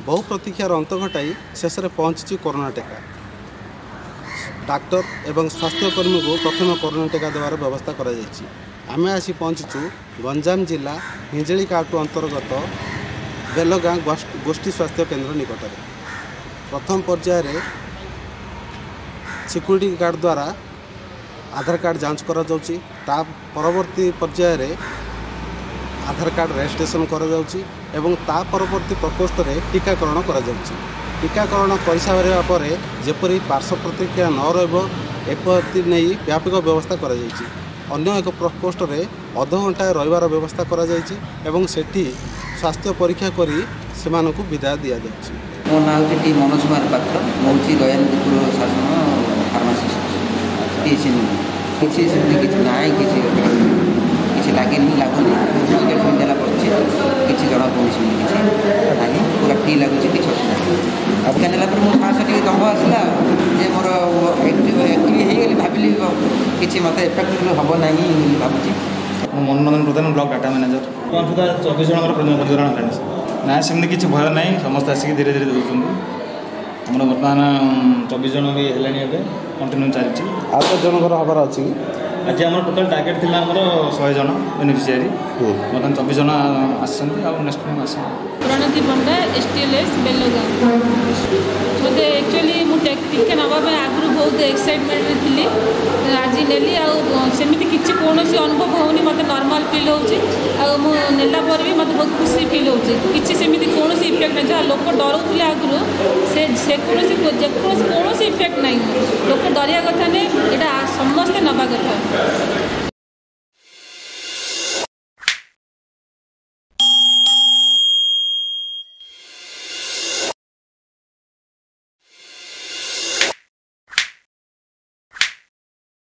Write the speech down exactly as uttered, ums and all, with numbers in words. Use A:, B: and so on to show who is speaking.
A: बहु प्रतीक्षार अंत घटाई शेष में पहुंची कोरोना टीका। डाक्टर एवं स्वास्थ्यकर्मी को प्रथम कोरोना टीका देवार व्यवस्था कर आम आसी पहुँचीचु गंजाम जिला हिंजली काटू अंतर्गत बेलगाँ गोष्ठी स्वास्थ्य केन्द्र निकट में। प्रथम पर्यायर सिक्यूरीटी गार्ड द्वारा आधार कार्ड जांच करा जाउची। ता परवर्ती पर्यायर आधार कार्ड रजिस्ट्रेशन करा जाउची एवं ता परवर्ती प्रकोष्ठ में टीकाकरण करा जाउची। टीकाकरण कर सारा पर जेपरी पार्श्व प्रतिक्रिया न रही नहीं व्यापक व्यवस्था करा जाइछि। अन्य एक प्रकोष्ठ में अध घंटा रहिबार व्यवस्था करा जाइछि एवं सेठी स्वास्थ्य परीक्षा करी सेमानकु विदाय दिया जाउछि।
B: मो नाम होची मनोज कुमार पात्र, मोची दयानंदपुर शासन फार्मासिस्ट। किसी किसी किसी ना किसी किसी लगे लगुनि इंजेक्शन देला पड़े किसी जन कौन किसी ना पूरा फ्री लगुच कि अब क्या नेला मोर साहस टी दम्भ आसला जे मोर एक्टिव एक्टिव हो भाविली किसी मत इफेक्ट हम ना भावुँ।
C: Manoranjan Pradhan block data manager Sudha चौबीस जन पंजीकरण ना सेमती किसी भय ना समस्त आसिक धीरे धीरे दूसरी आम बर्तमान चौबीस जन भी है कंटिन्यू चलती
A: आठ जन हबार अच्छी
C: आज आम टोटाल टार्गेट थी आम शहे जन बेनिफिशियरी बर्तमान चौबीस जन आसस्ट टाइम आस
D: Pranati Panda S T L S Belgaon मत एक्चुअली मुझे टीका नापी आगु बहुत एक्साइटमेंट थी आज नेली आमती किसी कौन अनुभव होनी मत नॉर्मल फील होला पर भी मत बहुत खुशी फील हो किसी सेमती कौन इफेक्ट ना जहाँ लोक डरुले आगु से कौन इफेक्ट ना लोक डरिया कथा नहीं यहाँ समस्ते नवा कथा।